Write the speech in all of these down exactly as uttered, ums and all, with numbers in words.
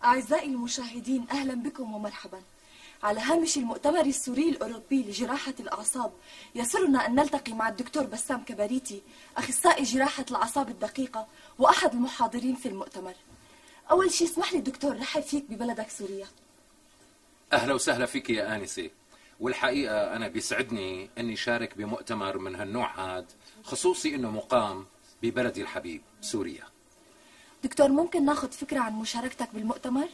أعزائي المشاهدين، أهلا بكم ومرحبا. على هامش المؤتمر السوري الأوروبي لجراحة الأعصاب يسرنا أن نلتقي مع الدكتور بسام كباريتي، أخصائي جراحة الأعصاب الدقيقة وأحد المحاضرين في المؤتمر. أول شيء اسمح لي دكتور رحب فيك ببلدك سوريا. أهلا وسهلا فيك يا آنسة، والحقيقة أنا بيسعدني أني شارك بمؤتمر من هالنوع هاد، خصوصي أنه مقام ببلدي الحبيب سوريا. دكتور ممكن ناخذ فكرة عن مشاركتك بالمؤتمر؟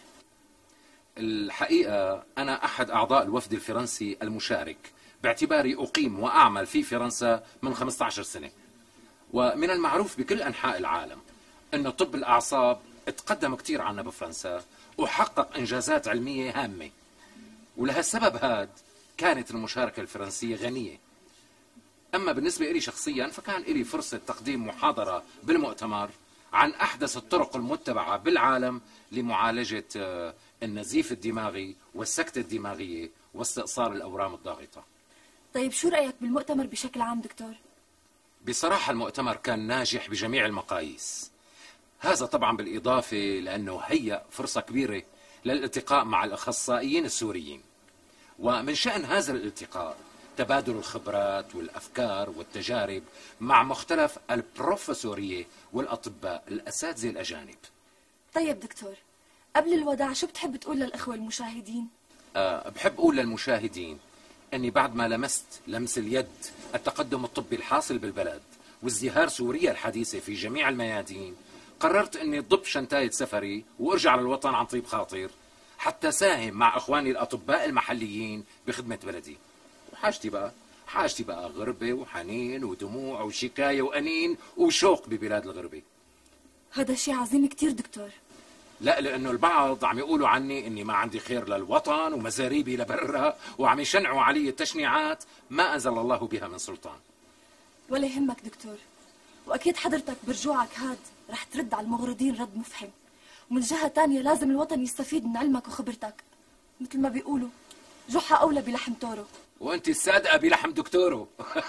الحقيقة أنا أحد أعضاء الوفد الفرنسي المشارك، باعتباري أقيم وأعمل في فرنسا من خمسة عشر سنة. ومن المعروف بكل أنحاء العالم أن طب الأعصاب تقدم كتير عنا بفرنسا وحقق إنجازات علمية هامة، ولهالسبب هاد كانت المشاركة الفرنسية غنية. أما بالنسبة إلي شخصيا فكان إلي فرصة تقديم محاضرة بالمؤتمر عن أحدث الطرق المتبعة بالعالم لمعالجة النزيف الدماغي والسكتة الدماغية واستئصال الأورام الضاغطة. طيب شو رأيك بالمؤتمر بشكل عام دكتور؟ بصراحة المؤتمر كان ناجح بجميع المقاييس، هذا طبعا بالإضافة لأنه هيأ فرصة كبيرة للالتقاء مع الأخصائيين السوريين، ومن شأن هذا الالتقاء تبادل الخبرات والأفكار والتجارب مع مختلف البروفيسورية والأطباء الأساتذة الأجانب. طيب دكتور، قبل الوداع شو بتحب تقول للإخوة المشاهدين؟ أه بحب أقول للمشاهدين أني بعد ما لمست لمس اليد التقدم الطبي الحاصل بالبلد وازدهار سوريا الحديثة في جميع الميادين، قررت أني ضب شنتاية سفري وأرجع للوطن عن طيب خاطر حتى ساهم مع أخواني الأطباء المحليين بخدمة بلدي. وحاجتي بقى حاجتي بقى غربة وحنين ودموع وشكاية وأنين وشوق ببلاد الغربة. هذا شيء عظيم كتير دكتور. لا، لأنه البعض عم يقولوا عني إني ما عندي خير للوطن ومزاريبي لبرا، وعم يشنعوا علي التشنيعات ما أنزل الله بها من سلطان. ولا يهمك دكتور، وأكيد حضرتك برجوعك هاد رح ترد على المغرضين رد مفحم، ومن جهة تانية لازم الوطن يستفيد من علمك وخبرتك، مثل ما بيقولوا جحا أولى بلحم تورو. وانت الصادقة بلحم دكتورو.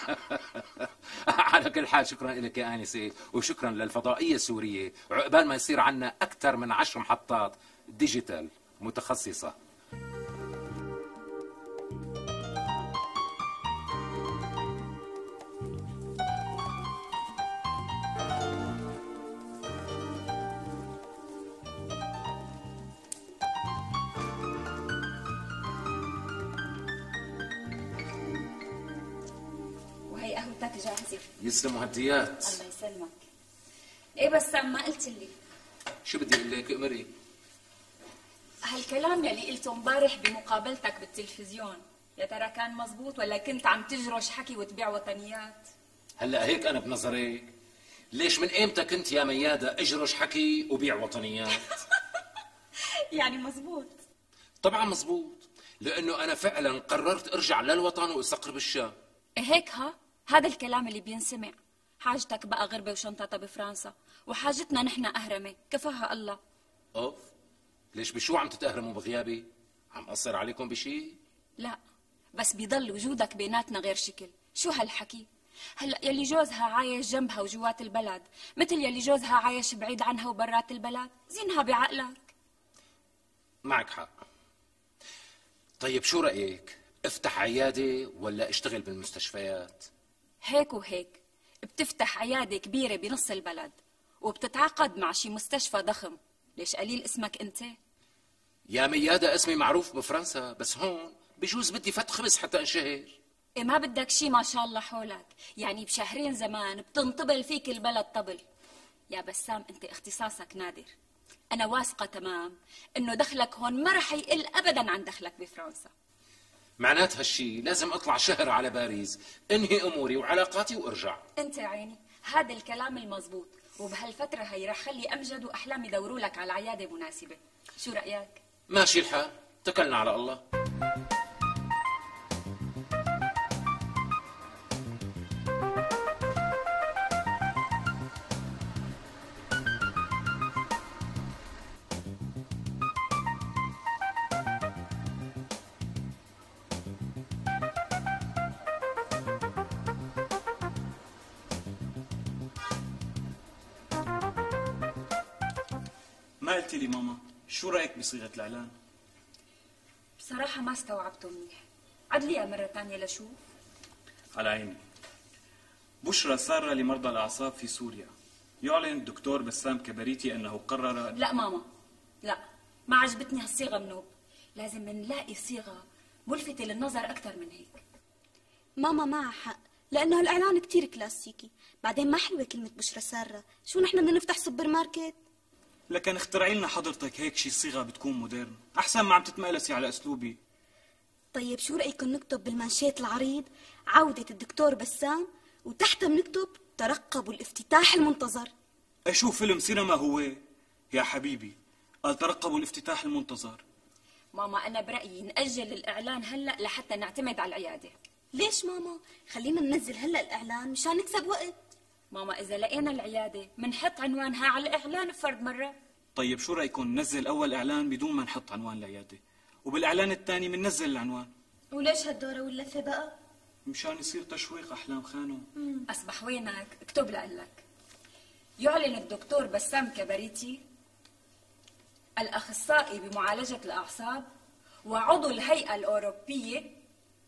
على كل حال شكرا لك يا آنسة، وشكرا للفضائية السورية، وعقبال ما يصير عنا أكثر من عشر محطات ديجيتال متخصصة. قهوتك جاهزة. يسلموا هديات. الله يسلمك. ايه بس ما قلت لي شو بدي اقول لك؟ امري. هالكلام يلي قلته امبارح بمقابلتك بالتلفزيون يا ترى كان مزبوط ولا كنت عم تجرش حكي وتبيع وطنيات؟ هلا هيك انا بنظرك؟ ليش من ايمتى كنت يا ميادة اجرش حكي وبيع وطنيات؟ يعني مزبوط. طبعا مزبوط، لانه انا فعلا قررت ارجع للوطن واستقر بالشام. هيك ها؟ هذا الكلام اللي بينسمع. حاجتك بقى غربة وشنطتها بفرنسا، وحاجتنا نحن أهرمة كفاها الله. اوف، ليش بشو عم تتأهرموا بغيابي؟ عم أقصر عليكم بشي؟ لا، بس بيضل وجودك بيناتنا غير شكل. شو هالحكي؟ هلا يلي جوزها عايش جنبها وجوات البلد مثل يلي جوزها عايش بعيد عنها وبرات البلد، زينها بعقلك. معك حق. طيب شو رأيك؟ افتح عيادة ولا اشتغل بالمستشفيات؟ هيك وهيك. بتفتح عيادة كبيرة بنص البلد وبتتعاقد مع شي مستشفى ضخم. ليش قليل اسمك انت؟ يا ميادة اسمي معروف بفرنسا، بس هون بجوز بدي فت خبز حتى انشهر. إيه ما بدك شي ما شاء الله حولك، يعني بشهرين زمان بتنطبل فيك البلد طبل. يا بسام انت اختصاصك نادر. انا واثقة تمام انه دخلك هون ما رح يقل ابدا عن دخلك بفرنسا. معنات هالشي لازم اطلع شهر على باريس، انهي اموري وعلاقاتي وارجع. انت عيني هذا الكلام المزبوط، وبهالفترة هي رح خلي امجد واحلام يدوروا لك على عيادة مناسبة. شو رأيك؟ ماشي الحال، توكلنا على الله. ما قلتي لي ماما شو رأيك بصيغة الإعلان؟ بصراحة ما استوعبته منيح. عد لي مرة تانية لشوف. على عيني. بشرى سارة لمرضى الأعصاب في سوريا. يعلن الدكتور بسام كبريتي أنه قرر. لا ماما، لا، ما عجبتني هالصيغة منوب. لازم نلاقي صيغة ملفتة للنظر أكثر من هيك. ماما معها حق، لأنه الإعلان كتير كلاسيكي. بعدين ما حلوة كلمة بشرى سارة. شو نحن بدنا نفتح سوبر ماركت؟ لكن اخترعي لنا حضرتك هيك شي صيغة بتكون مودرن، أحسن ما عم تتمقلسي على أسلوبي. طيب شو رأيكم نكتب بالمانشيت العريض عودة الدكتور بسام، وتحتها بنكتب ترقبوا الافتتاح المنتظر؟ أشوف فيلم سينما هو يا حبيبي، قال ترقبوا الافتتاح المنتظر. ماما أنا برأيي نأجل الإعلان هلأ لحتى نعتمد على العيادة. ليش ماما؟ خلينا ننزل هلأ الإعلان مشان نكسب وقت. ماما إذا لقينا العيادة منحط عنوانها على الإعلان فرد مرة. طيب شو رأيكم ننزل أول إعلان بدون ما نحط عنوان العيادة، وبالإعلان الثاني بننزل العنوان؟ وليش هالدورة واللفة بقى؟ مشان يصير تشويق أحلام خانو. أصبح وينك؟ اكتب لك. يعلن الدكتور بسام كبريتي الأخصائي بمعالجة الأعصاب وعضو الهيئة الأوروبية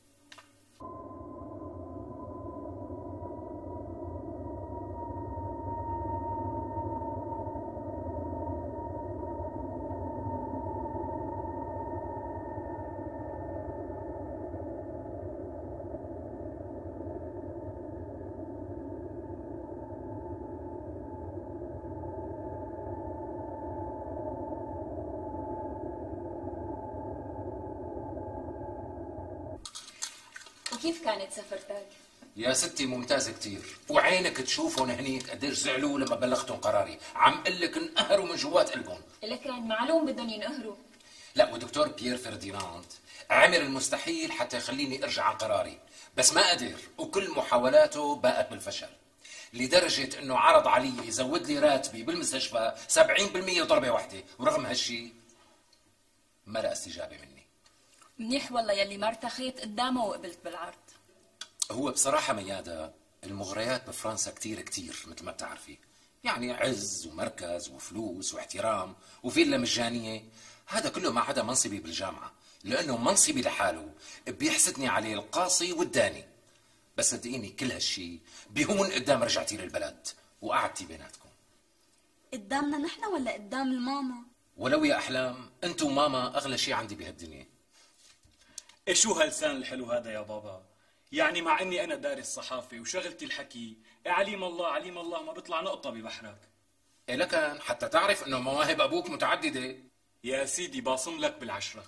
كيف كانت سفرتك؟ يا ستي ممتازة كتير، وعينك تشوفهم هنيك قديش زعلوا لما بلغتهم قراري، عم قل لك انقهروا من جوات قلبهم. لكن معلوم بدهم ينقهروا. لا، ودكتور بيير فرديناند عمل المستحيل حتى يخليني ارجع عن قراري، بس ما قدر، وكل محاولاته باءت بالفشل، لدرجة انه عرض علي يزود لي راتبي بالمستشفى سبعين بالمئة ضربة واحدة، ورغم هالشي ما لقى استجابة مني. منيح والله يلي ما ارتخيت قدامه وقبلت بالعرض. هو بصراحة ميادة المغريات بفرنسا كتير كتير مثل ما بتعرفي، يعني عز ومركز وفلوس واحترام وفيلا مجانية، هذا كله ما عدا منصبي بالجامعة، لأنه منصبي لحاله بيحسدني عليه القاصي والداني. بس صدقيني كل هالشي بيهون قدام رجعتي للبلد وقعدتي بيناتكم. قدامنا نحن ولا قدام الماما؟ ولو يا أحلام أنتوا ماما أغلى شي عندي بهالدنيا. إيه شو هاللسان الحلو هذا يا بابا؟ يعني مع اني انا دارس صحافه وشغلتي الحكي، إيه عليم الله عليم الله ما بيطلع نقطه ببحرك. إيه لكن حتى تعرف انه مواهب ابوك متعدده. يا سيدي باصم لك بالعشره.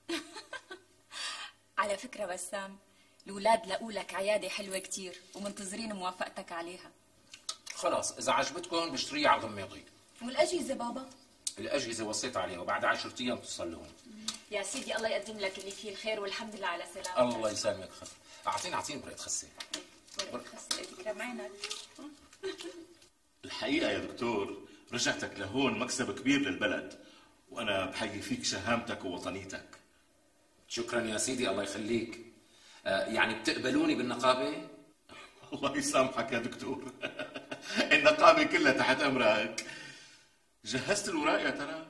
على فكره بسام، الاولاد لقوا لك عياده حلوه كتير ومنتظرين موافقتك عليها. خلاص اذا عجبتكم بشتريها على ضميضي. والاجهزه بابا؟ الاجهزه وصيت عليها وبعد عشرة ايام توصل لهم. يا سيدي الله يقدم لك اللي فيه الخير والحمد لله على سلامتك. الله يسلمك. خف اعطيني اعطيني برقه خسه. برقه خسه تكرم عينك. الحقيقه يا دكتور رجعتك لهون مكسب كبير للبلد، وانا بحيي فيك شهامتك ووطنيتك. شكرا يا سيدي الله يخليك. آه يعني بتقبلوني بالنقابه؟ الله يسامحك يا دكتور. النقابه كلها تحت امرك. جهزت الوراق يا ترى؟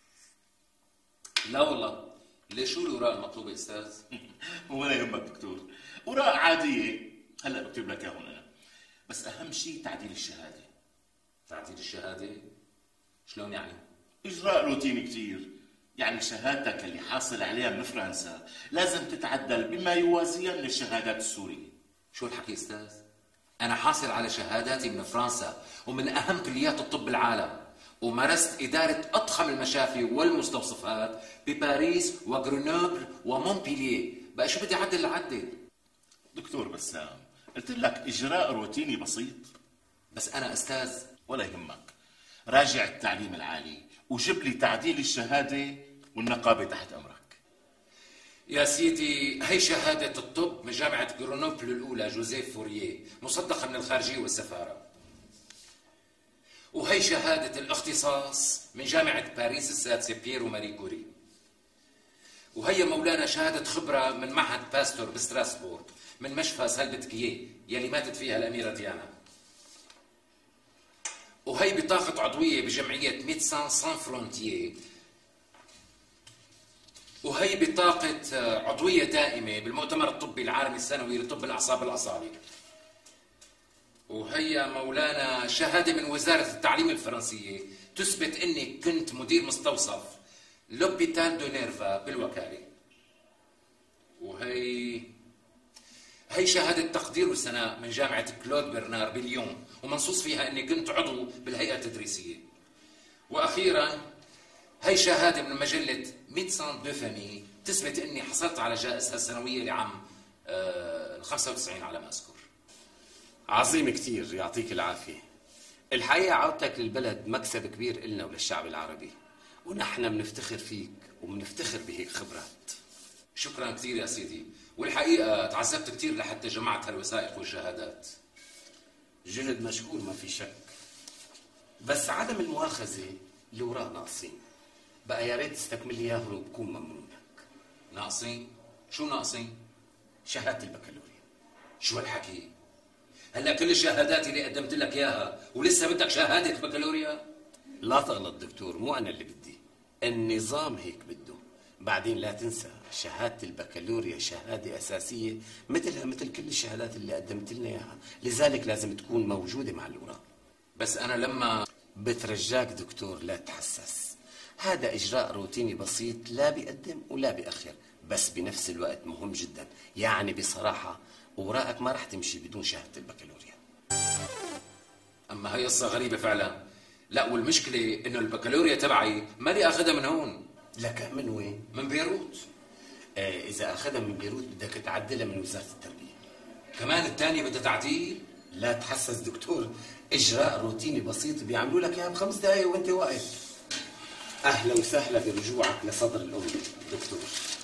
لا والله. ليش شو الوراق المطلوبه استاذ؟ ولا يهمك دكتور، وراق عاديه هلا بكتب لك اياهم انا، بس اهم شيء تعديل الشهاده. تعديل الشهاده؟ شلون يعني؟ اجراء روتيني كثير، يعني شهادتك اللي حاصل عليها من فرنسا لازم تتعدل بما يوازيها من الشهادات السوريه. شو الحكي استاذ؟ انا حاصل على شهاداتي من فرنسا ومن اهم كليات الطب بالعالم، ومارست إدارة أضخم المشافي والمستوصفات بباريس وغرنوبل ومونبيليه، بقى شو بدي أعدل لعدل؟ دكتور بسام قلت لك إجراء روتيني بسيط. بس أنا أستاذ. ولا يهمك، راجع التعليم العالي وجيب لي تعديل الشهادة والنقابة تحت أمرك. يا سيدي هي شهادة الطب من جامعة غرنوبل الأولى جوزيف فوريه، مصدقة من الخارجية والسفارة. وهي شهادة الاختصاص من جامعة باريس السادسة بييرو ماري كوري. وهي مولانا شهادة خبرة من معهد باستور بستراسبورغ من مشفى سالبتكيه يلي ماتت فيها الأميرة ديانا. وهي بطاقة عضوية بجمعية ميدسان سان فرونتييه وهي بطاقة عضوية دائمة بالمؤتمر الطبي العالمي السنوي لطب الأعصاب الأصابي. وهي مولانا شهادة من وزارة التعليم الفرنسية تثبت أني كنت مدير مستوصف لوبيتال دو نيرفا بالوكالة. وهي هي شهادة تقدير وثناء من جامعة كلود برنار بليون، ومنصوص فيها أني كنت عضو بالهيئة التدريسية. وأخيرا هي شهادة من مجلة ميدسان دو فامي تثبت أني حصلت على جائزتها السنوية لعام ال خمسة وتسعين على ما أذكر. عظيم كتير، يعطيك العافية. الحقيقة عودتك للبلد مكسب كبير إلنا وللشعب العربي، ونحن بنفتخر فيك وبنفتخر بهيك خبرات. شكرا كثير يا سيدي، والحقيقة تعذبت كثير لحتى جمعت هالوثائق والشهادات. جهد مشكور ما في شك، بس عدم المؤاخذة الأوراق ناقصين. بقى يا ريت تستكمل لي اياهم وبكون ممنون لك. ناقصين؟ شو ناقصين؟ شهادة البكالوريا. شو هالحكي؟ هلا كل الشهادات اللي قدمت لك اياها ولسه بدك شهادة البكالوريا؟ لا تغلط دكتور، مو أنا اللي بدي، النظام هيك بده. بعدين لا تنسى شهادة البكالوريا شهادة أساسية مثلها مثل كل الشهادات اللي قدمت لنا إياها، لذلك لازم تكون موجودة مع الأوراق. بس أنا لما بترجاك دكتور لا تحسس، هذا إجراء روتيني بسيط لا بيقدم ولا بيأخر، بس بنفس الوقت مهم جدا. يعني بصراحة أوراقك ما رح تمشي بدون شهادة البكالوريا. أما هي قصة غريبة فعلا. لا، والمشكلة إنه البكالوريا تبعي مالي أخذها من هون. لك من وين؟ من بيروت. آه إذا أخذها من بيروت بدك تعدلها من وزارة التربية. كمان الثانية بدها تعديل؟ لا تحسس دكتور، إجراء روتيني بسيط بيعملوا لك إياها بخمس دقايق وأنت واقف. أهلا وسهلا برجوعك لصدر الأم دكتور.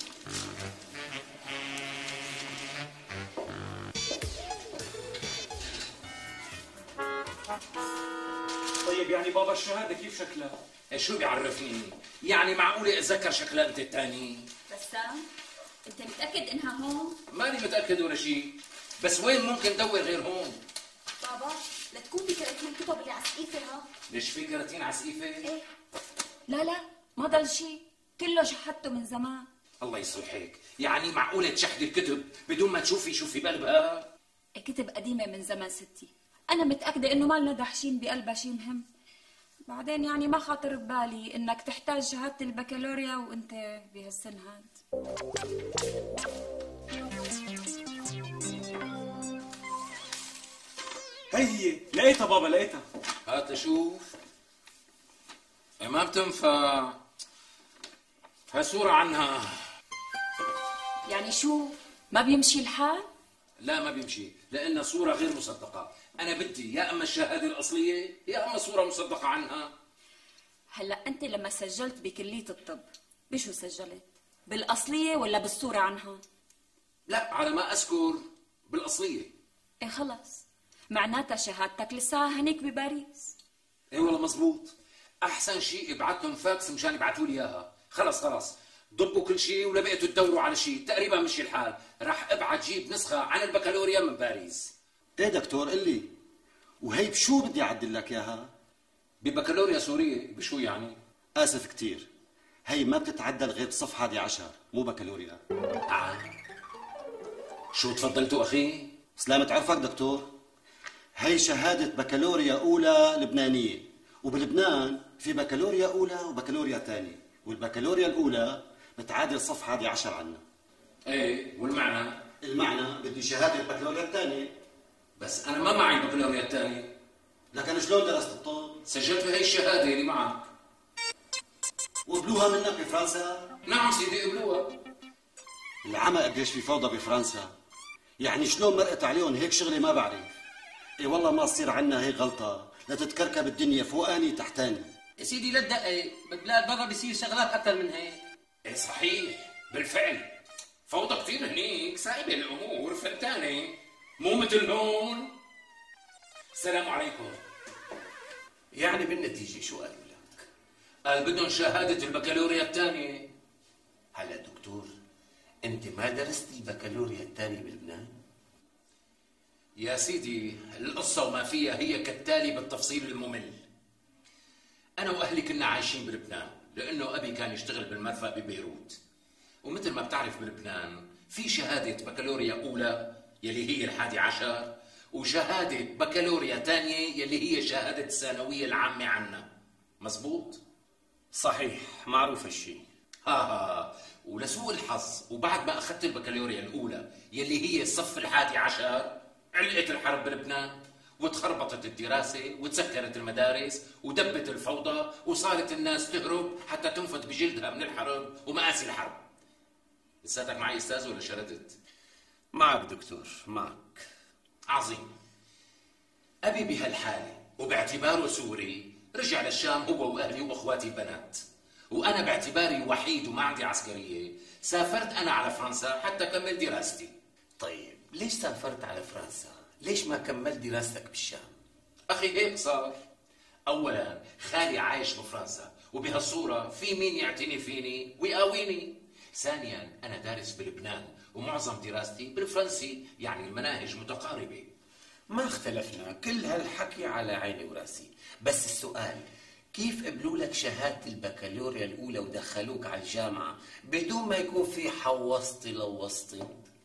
طيب يعني بابا الشهادة كيف شكلها؟ شو بيعرفني؟ يعني معقولة أتذكر شكلها أنت الثاني؟ بسام، أنت متأكد إنها هون؟ ماني متأكد ولا شيء، بس وين ممكن دور غير هون؟ بابا لا تكون بكراتين الكتب اللي على السقيفة ها؟ ليش في كراتين على السقيفة؟ ايه لا لا، ما ضل شيء، كله شحته من زمان. الله يصلحك، يعني معقولة تشحدي الكتب بدون ما تشوفي شو في بقلبها؟ كتب قديمة من زمان ستي، أنا متأكدة إنه ما لنا دحشين بقلبها شيء مهم. بعدين يعني ما خاطر ببالي إنك تحتاج شهادة البكالوريا وأنت بهالسن هاد. هي هي لقيتها بابا، لقيتها. هات لشوف. إيه ما بتنفع، هاي صورة عنها. يعني شو؟ ما بيمشي الحال؟ لا ما بيمشي، لأنها صورة غير مصدقة. أنا بدي يا أما الشهادة الأصلية يا أما صورة مصدقة عنها. هلا أنت لما سجلت بكلية الطب بشو سجلت؟ بالأصلية ولا بالصورة عنها؟ لا، على ما أذكر بالأصلية. إيه خلص، معناتها شهادتك لساها هنيك بباريس. إيه والله مزبوط. أحسن شيء ابعت لهم فاكس مشان يبعتوا لي إياها. خلص خلص ضبوا كل شيء ولا بقيتوا تدوروا على شيء، تقريبا مشي الحال. راح ابعت جيب نسخة عن البكالوريا من باريس. ايه دكتور قل لي، وهي بشو بدي اعدل لك اياها؟ ببكالوريا سورية. بشو يعني؟ اسف كتير، هي ما بتتعدل غير بصف حادي عشر، مو بكالوريا. آه. شو تفضلتوا أخي؟ سلامة عرفك دكتور، هي شهادة بكالوريا أولى لبنانية، وبلبنان في بكالوريا أولى وبكالوريا ثانية، والبكالوريا الأولى بتعادل صف حادي عشر عنا. ايه، والمعنى؟ المعنى بدي شهادة البكالوريا الثانية. بس أنا ما معي البكالوريا الثانية. لكن شلون درست الطب؟ سجلت بهي الشهادة اللي معك. وقبلوها منك بفرنسا؟ نعم سيدي قبلوها. العمى قديش في فوضى بفرنسا، يعني شلون مرقت عليهم هيك شغلة ما بعرف. اي والله ما تصير عنا هيك غلطة لتتكركب الدنيا فوقاني تحتاني. يا سيدي لا تدقق، ببلاد برا بيصير شغلات أكثر من هيك. ايه صحيح، بالفعل فوضى كثير هنيك، سايبة الأمور فلتانة مو مثل هون. السلام عليكم. يعني بالنتيجة شو قالوا لك؟ قال بدهم شهادة البكالوريا الثانية. هلا دكتور، أنت ما درست البكالوريا الثانية بلبنان؟ يا سيدي القصة وما فيها هي كالتالي بالتفصيل الممل. أنا وأهلي كنا عايشين بلبنان لأنه أبي كان يشتغل بالمرفأ ببيروت، ومثل ما بتعرف بلبنان في شهادة بكالوريا أولى يلي هي الحادي عشر، وشهادة بكالوريا ثانية يلي هي شهادة الثانوية العامة عنا. مزبوط؟ صحيح، معروف هالشي. ها ها، ولسوء الحظ وبعد ما أخذت البكالوريا الأولى يلي هي الصف الحادي عشر علقت الحرب بلبنان وتخربطت الدراسة وتسكرت المدارس ودبت الفوضى وصارت الناس تهرب حتى تنفد بجلدها من الحرب ومآسي الحرب. لساتك معي أستاذ ولا شردت؟ معك دكتور، معك. عظيم. أبي بهالحالة وباعتباره سوري رجع للشام هو وأهلي وأخواتي البنات، وأنا باعتباري وحيد وما عندي عسكرية سافرت أنا على فرنسا حتى كمل دراستي. طيب ليش سافرت على فرنسا؟ ليش ما كملت دراستك بالشام؟ أخي هيك صار. أولا خالي عايش بفرنسا وبهالصورة في مين يعتني فيني ويقاويني. ثانيا أنا دارس بلبنان ومعظم دراستي بالفرنسي، يعني المناهج متقاربة. ما اختلفنا، كل هالحكي على عيني وراسي، بس السؤال كيف قبلوا لك شهادة البكالوريا الأولى ودخلوك على الجامعة بدون ما يكون في حوسطي لوسطي؟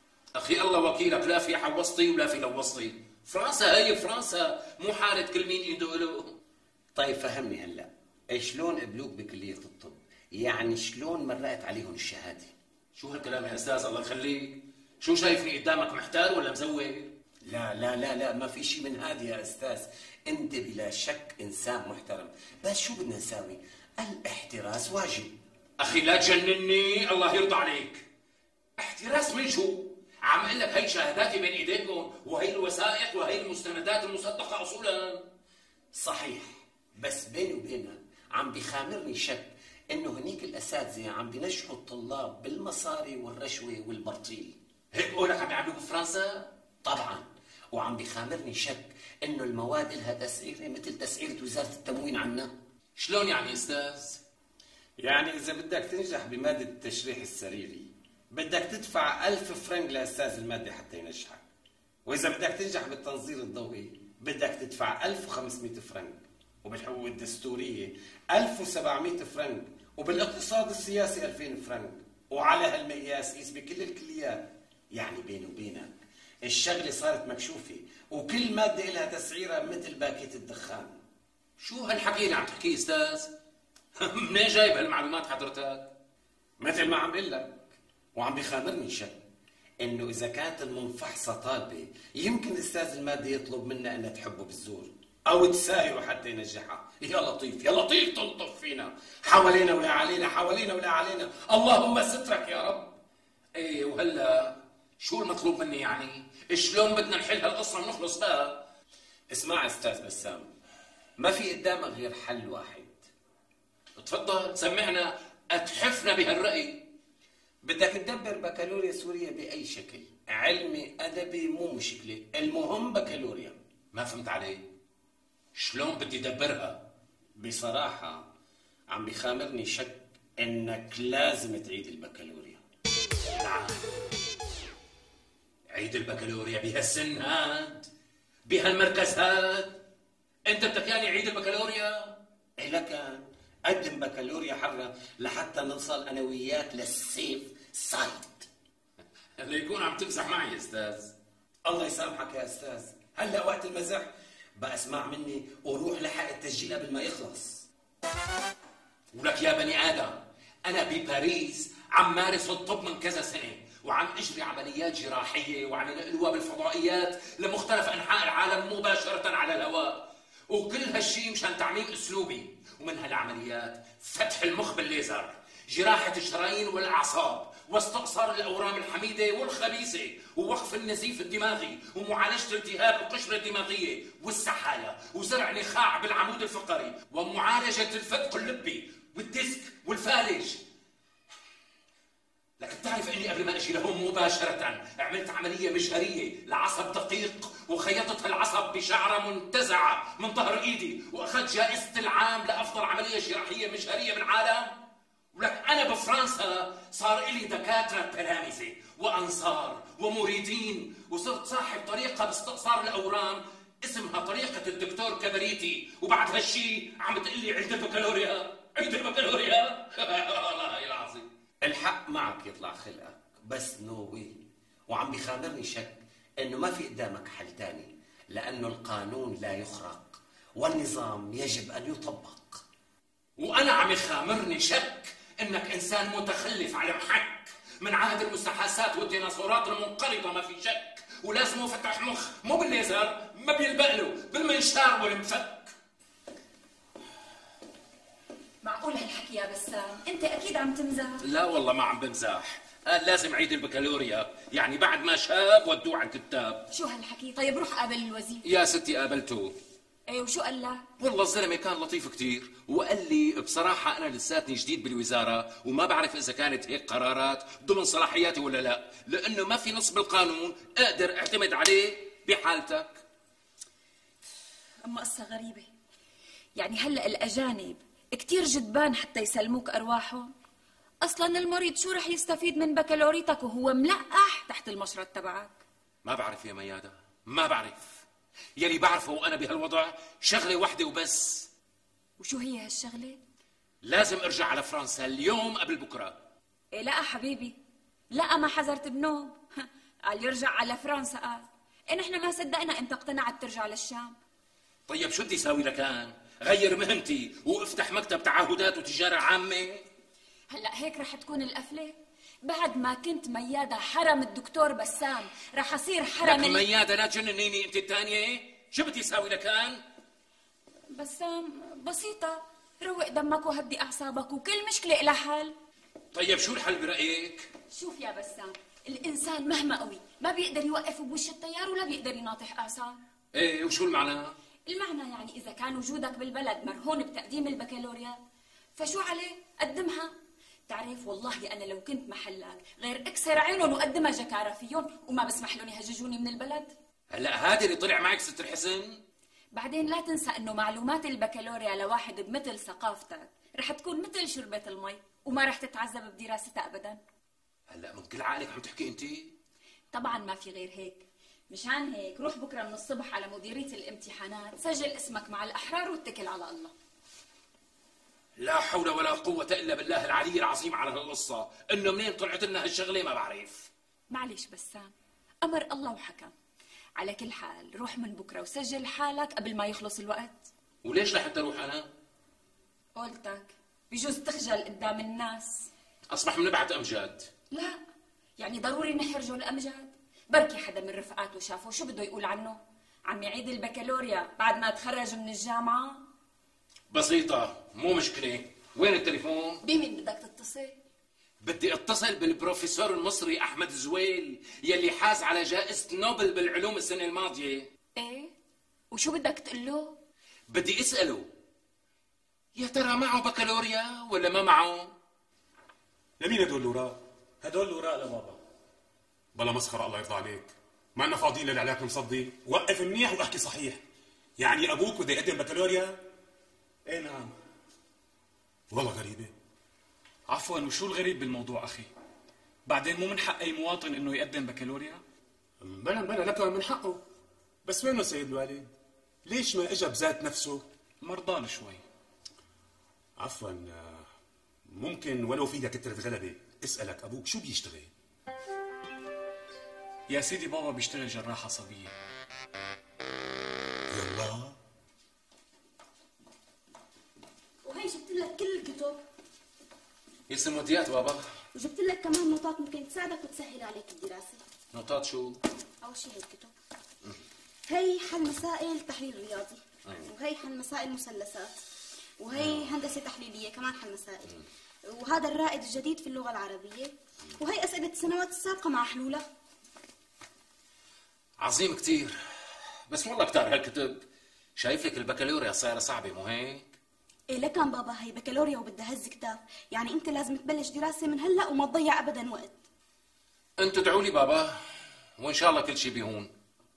أخي الله وكيلك، لا في حوسطي ولا في لوسطي. فرنسا هي فرنسا، مو حالة كل مين ايده له. طيب فهمني هلا، شلون قبلوك بكلية الطب؟ يعني شلون مرقت عليهم الشهادة؟ شو هالكلام يا أستاذ الله يخليك؟ شو شايفني قدامك محتار ولا مزور؟ لا لا لا لا، ما في شيء من هذا يا أستاذ، أنت بلا شك إنسان محترم، بس شو بدنا نساوي؟ الاحتراس واجب. أخي لا تجنني الله يرضى عليك. احتراس من شو؟ عم اقول لك هي شهاداتي بين ايديكم وهي الوثائق وهي المستندات المصدقه اصولا. صحيح، بس بيني وبينك عم بخامرني شك انه هنيك الاساتذه عم بنجحوا الطلاب بالمصاري والرشوه والبرطيل. هيك قولك عم يعملوا بفرنسا؟ طبعا، وعم بخامرني شك انه المواد لها تسعيره مثل تسعيره وزاره التموين عنا. شلون يعني استاذ؟ يعني اذا بدك تنجح بماده التشريح السريري بدك تدفع ألف فرنك لأستاذ المادة حتى ينجحك، وإذا بدك تنجح بالتنظير الضوئي بدك تدفع ألف وخمسمئة فرنك، وبالحقوق الدستورية ألف وسبعمئة فرنك، وبالاقتصاد السياسي ألفين فرنك، وعلى هالمقياس قيس بكل الكليات. يعني بيني وبينك الشغلة صارت مكشوفة، وكل مادة لها تسعيرها مثل باكيت الدخان. شو هالحكي اللي عم تحكيه استاذ؟ منين جايب هالمعلومات حضرتك؟ مثل ما عم قل لك، وعم بيخابرني شك انه اذا كانت المنفحصه طالبه يمكن استاذ الماده يطلب منا انها تحبه بالزور او تسايره حتى ينجحها. يا لطيف يا لطيف تلطف فينا، حوالينا ولا علينا، حوالينا ولا علينا، اللهم سترك يا رب. ايه وهلا شو المطلوب مني يعني؟ شلون بدنا نحل هالقصه ونخلص بقى؟ اسمع استاذ بسام، ما في قدامك غير حل واحد. تفضل سمعنا، اتحفنا بهالرأي. بدك تدبر بكالوريا سوريا بأي شكل، علمي أدبي مو مشكلة، المهم بكالوريا. ما فهمت علي، شلون بدي دبرها؟ بصراحة عم بخامرني شك إنك لازم تعيد البكالوريا. نعم، عيد البكالوريا بهالسن هاد، بهالمركز هاد؟ أنت بدك يعني عيد البكالوريا؟ إيه لكن قدم بكالوريا حرة لحتى نوصل أنا وياك للسيف سايد. اللي يكون عم تمزح معي يا أستاذ. الله يسامحك يا أستاذ، هلا وقت المزح بقى اسمع مني وروح لحق التسجيل قبل ما يخلص. ولك يا بني آدم، أنا بباريس عم مارس الطب من كذا سنة، وعم اجري عمليات جراحيه وعم نقلوها بالفضائيات لمختلف انحاء العالم مباشره على الهواء، وكل هالشيء مشان تعميم اسلوبي. ومن هالعمليات فتح المخ بالليزر، جراحه الشرايين والاعصاب، واستئصال الاورام الحميده والخبيثه، ووقف النزيف الدماغي، ومعالجه التهاب القشره الدماغيه والسحايا، وزرع نخاع بالعمود الفقري، ومعالجه الفتق اللبي والديسك والفالج. لكن بتعرف اني قبل ما اجي لهون مباشرة عملت عملية مجهرية لعصب دقيق، وخيطت هالعصب بشعرة منتزعة من ظهر ايدي، واخذت جائزة العام لافضل عملية جراحية مجهرية بالعالم. ولك انا بفرنسا صار الي دكاترة تلامذة وانصار ومريدين، وصرت صاحب طريقة باستئصال الاورام اسمها طريقة الدكتور كبريتي. وبعد هالشي عم تقلي عيد البكالوريا، عيد البكالوريا. والله العظيم الحق معك يطلع خلقك، بس نو واي. وعم بيخامرني شك انه ما في قدامك حل تاني، لانه القانون لا يخرق والنظام يجب ان يطبق. وانا عم يخامرني شك انك انسان متخلف على محك من عهد المستحاثات والديناصورات المنقرضه، ما في شك. ولازم فتح مخ، مو بالليزر، ما بيلبق له بالمنشار والمفك. معقول هالحكي يا بسام؟ انت اكيد عم تمزح. لا والله ما عم بمزح، قال لازم عيد البكالوريا، يعني بعد ما شاب ودوه على الكتاب. شو هالحكي؟ طيب روح قابل الوزير. يا ستي قابلته. ايه وشو قال لك؟ والله الزلمه كان لطيف كتير، وقال لي بصراحه انا لساتني جديد بالوزاره وما بعرف اذا كانت هيك قرارات ضمن صلاحياتي ولا لا، لانه ما في نص بالقانون اقدر اعتمد عليه بحالتك. اما قصه غريبه، يعني هلا الاجانب كتير جدبان حتى يسلموك ارواحهم. اصلا المريض شو رح يستفيد من بكالوريتك وهو ملقح تحت المشرط تبعك؟ ما بعرف يا ميادة، ما بعرف. يلي بعرفه وانا بهالوضع شغله واحده وبس. وشو هي هالشغله؟ لازم ارجع على فرنسا اليوم قبل بكره. إيه لا حبيبي، لا ما حذرت بنوم. قال يرجع على فرنسا. قال إيه نحن ما صدقنا انت اقتنعت ترجع للشام. طيب شو بدي اساوي لكان؟ غير مهنتي وافتح مكتب تعهدات وتجاره عامه؟ هلا هيك رح تكون القفله؟ بعد ما كنت ميادة حرم الدكتور بسام رح اصير حرم لك ال... ميادة لا تجننيني انت الثانيه. شو بدي اساوي لكان؟ بسام بسيطه، روق دمك وهدي اعصابك وكل مشكله لها حل. طيب شو الحل برايك؟ شوف يا بسام، الانسان مهما قوي ما بيقدر يوقف بوش التيار ولا بيقدر يناطح اعصاب. ايه وشو المعنى؟ المعنى يعني اذا كان وجودك بالبلد مرهون بتقديم البكالوريا فشو عليه؟ قدمها. تعرف والله انا لو كنت محلك غير اكسر عينهم وقدمها جكاره فيهم وما بسمح لهم يهججوني من البلد. هلا هذا اللي طلع معك ست الحسن؟ بعدين لا تنسى انه معلومات البكالوريا لواحد بمثل ثقافتك رح تكون مثل شربة المي وما رح تتعذب بدراستها ابدا. هلا من كل عقلك عم تحكي انت؟ طبعا ما في غير هيك. مشان هيك روح بكره من الصبح على مديريه الامتحانات، سجل اسمك مع الاحرار واتكل على الله. لا حول ولا قوة إلا بالله العلي العظيم على هالقصة، إنه منين طلعت لنا هالشغلة ما بعرف. معلش بسام، أمر الله وحكم. على كل حال روح من بكرة وسجل حالك قبل ما يخلص الوقت. وليش لحتى أروح أنا؟ قولتك بيجوز تخجل قدام الناس. أصبح من بعد أمجاد. لا يعني ضروري نحرجه الأمجاد؟ بركي حدا من رفقاته شافه شو بده يقول عنه؟ عم يعيد البكالوريا بعد ما تخرج من الجامعة؟ بسيطة مو مشكلة. وين التليفون؟ بمين بدك تتصل؟ بدي اتصل بالبروفيسور المصري أحمد زويل يلي حاز على جائزة نوبل بالعلوم السنة الماضية. ايه؟ وشو بدك تقول له؟ بدي اسأله يا ترى معه بكالوريا ولا ما معه؟ لمين هدول الوراق؟ هدول الوراق لبابا. بلا مسخرة الله يرضى عليك، ما عنا فاضيين للعلاك المصدي. وقف منيح واحكي صحيح. يعني ابوك بده يقدم بكالوريا؟ ايه نعم. والله غريبة. عفوا، وشو الغريب بالموضوع اخي؟ بعدين مو من حق اي مواطن انه يقدم بكالوريا؟ بلا بلا لك من حقه، بس وينه سيد الوالد؟ ليش ما اجى بذات نفسه؟ مرضان شوي. عفوا، ممكن ولو فيها كترة غلبة اسألك ابوك شو بيشتغل؟ يا سيدي بابا بيشتغل جراح عصبية. يلا. وهي جبت لك كل الكتب. يسلم وديات بابا. وجبت لك كمان نوتات ممكن تساعدك وتسهل عليك الدراسة. نوتات شو؟ أول شيء الكتب. هي حل مسائل تحليل رياضي. أيوة. وهي حل مسائل مثلثات. وهي هندسة تحليلية كمان حل مسائل. وهذا الرائد الجديد في اللغة العربية. وهي أسئلة السنوات السابقة مع حلولها. عظيم كتير، بس والله كتار هالكتب. شايف لك البكالوريا صايرة صعبة مو هيك؟ إيه لكن بابا هي بكالوريا وبدها هز كتاف، يعني أنت لازم تبلش دراسة من هلا وما تضيع أبدا وقت. أنتوا ادعوا لي بابا وإن شاء الله كل شيء بيهون.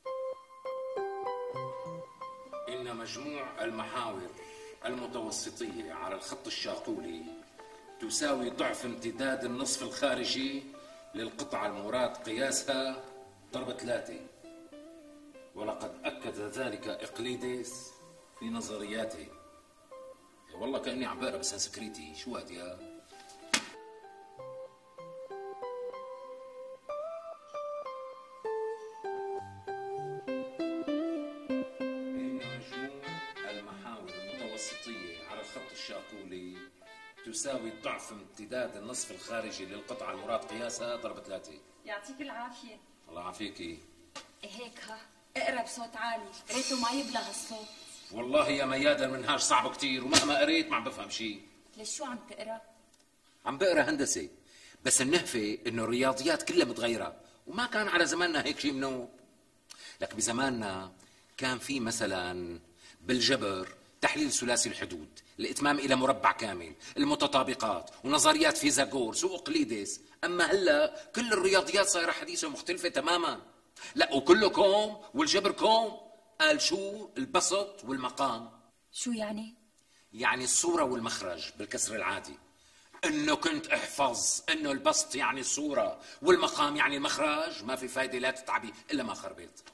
إن مجموع المحاور المتوسطية على الخط الشاقولي تساوي ضعف امتداد النصف الخارجي للقطعة المراد قياسها ضرب ثلاثة، ولقد أكد ذلك إقليدس في نظرياته. والله كأني عم بقرا بسنسكريتي. شو هاد يا تساوي ضعف امتداد النصف الخارجي للقطعة المراد قياسها ضرب ثلاثة. يعطيك العافية. الله يعافيكي. هيك ها اقرا بصوت عالي، ريته ما يبلغ الصوت. والله يا ميادة المنهاج صعب كتير ومهما قريت ما عم بفهم شيء. ليش شو عم تقرا؟ عم بقرا هندسة، بس النهفة انه الرياضيات كلها متغيرة وما كان على زماننا هيك شيء منوب. لك بزماننا كان في مثلا بالجبر تحليل ثلاثي الحدود، الاتمام الى مربع كامل، المتطابقات ونظريات فيثاغورس واقليدس. اما هلا كل الرياضيات صايره حديثه ومختلفه تماما. لا وكله كوم والجبر كوم. قال شو؟ البسط والمقام. شو يعني؟ يعني الصوره والمخرج بالكسر العادي. انه كنت احفظ انه البسط يعني الصوره والمقام يعني المخرج، ما في فايده لا تتعبي الا ما خربت.